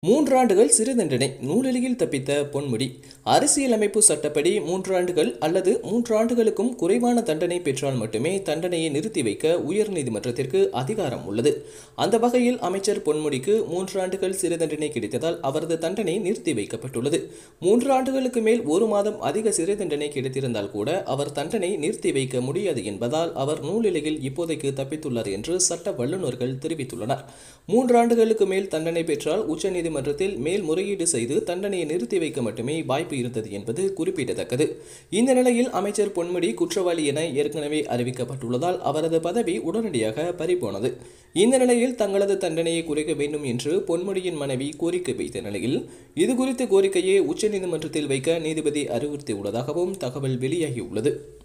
3 ஆண்டுகள் சிறை தண்டனை நூலிழையில் தப்பித்த பொன்முடி. அரசியலமைப்பு சட்டப்படி 3 ஆண்டுகள் அல்லது 3 ஆண்டுகளுக்கும் குறைவான தண்டனை பெற்றால் மட்டுமே தண்டனையை நிறுத்தி வைக்க உயர்நீதிமன்றத்திற்கு அதிகாரம் உள்ளது. அந்த வகையில் அமைச்சர் பொன்முடிக்கு 3 ஆண்டுகள் சிறை தண்டனை கிடைத்ததால் அவரது தண்டனை நிறுத்தி வைக்கப்பட்டுள்ளது. 3 ஆண்டுகளுக்கு மேல் 1 மாதம் அதிக சிறை தண்டனை கிடைத்திருந்தால் கூட அவர் தண்டனை நிறுத்தி வைக்க முடியாது என்பதால் அவர் நூலிழையில் இப்போதைக்கு தப்பித்துள்ளார் என்று சட்ட வல்லுநர்கள் தெரிவித்துள்ளனர். 3 ஆண்டுகளுக்கு மேல் தண்டனை பெற்றால் உச்சநீதிமன்றத்தில் மேல்முறையீடு செய்து தண்டனையை நிறுத்தி வைக்க மட்டுமே வாய்ப்பு இருந்தது என்பது குறிப்பிடத்தக்கது. இந்த நிலையில் அமைச்சர் பொன்முடி குற்றவாளி என ஏற்கனவே அறிவிக்கப்பட்டுள்ளதால் அவரது பதவி உடனடியாக பறிபோனது. இந்த நிலையில் தங்களது தண்டனையை குறைக்க வேண்டும் என்று பொன்முடியின் மனைவி கோரிக்கை வைத்த நிலையில் இதுகுறித்த கோரிக்கையை உச்சநீதிமன்றத்தில் வைக்க நீதிபதி அறிவுறுத்தியுள்ளதாகவும் தகவல் வெளியாகியுள்ளது.